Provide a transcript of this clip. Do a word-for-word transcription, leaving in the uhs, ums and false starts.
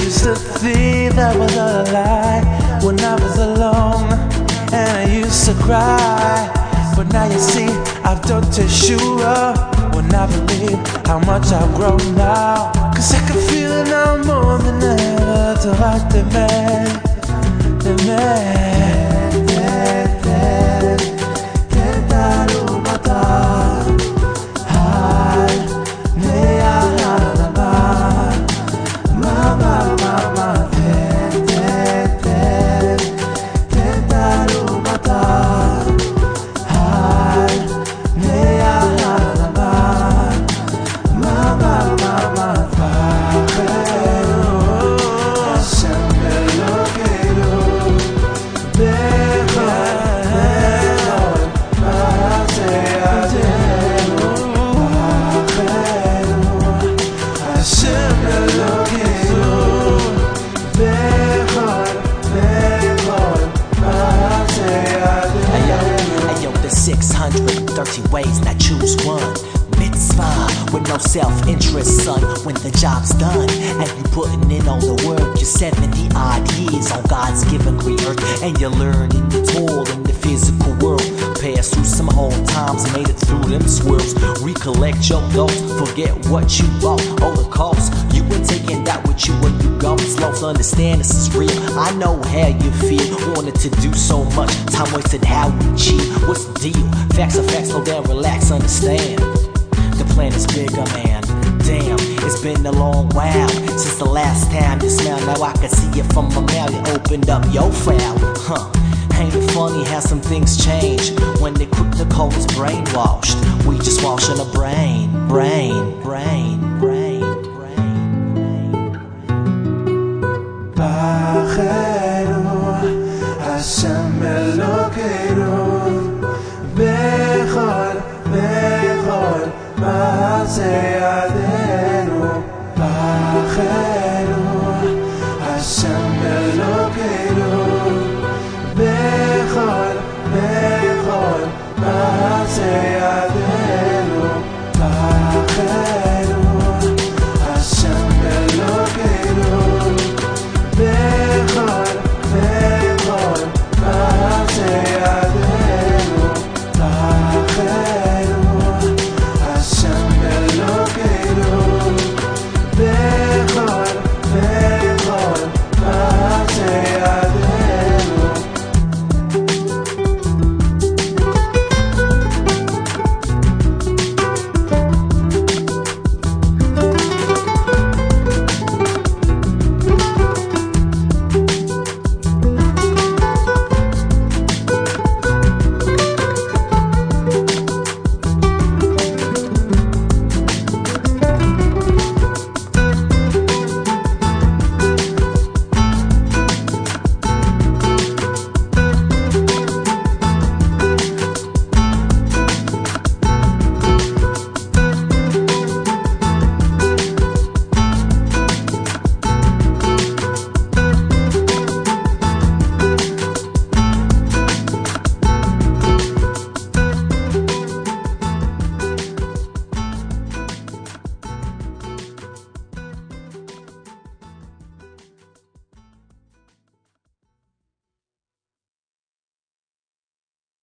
used to think that was all a lie when I was alone, and I used to cry. But now you see, I've done to sure when I believe how much I've grown now. Cause I can feel it now more than ever. To like the man, the man. six hundred thirty ways, now choose one. Mitzvah with no self-interest, son. When the job's done and you putting in all the work, you're seventy odd years on God's given green earth, and you're learning the toil in the physical world. Pass through some hard times, made it through them swirls. Recollect your thoughts, forget what you bought, all the costs you were taking that with you when you gone slow. To understand this is real, I know how you feel. Wanted to do so much, time wasted, how we cheat. What's the deal? Facts are facts, slow down, relax, understand. The plan is bigger, man. Damn, it's been a long while since the last time you smiled. Now I can see it from my mouth. You opened up your file, huh? Ain't it funny how some things change when they cook the cold's brainwashed? We just washing the brain, brain, brain, brain, brain, brain. Hashem